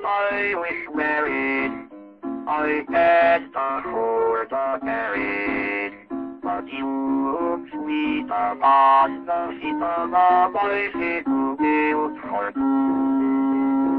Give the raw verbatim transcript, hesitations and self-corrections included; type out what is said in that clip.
I was married, I had the sword to carry. But you, sweet upon the feet of a boy, she could give for two.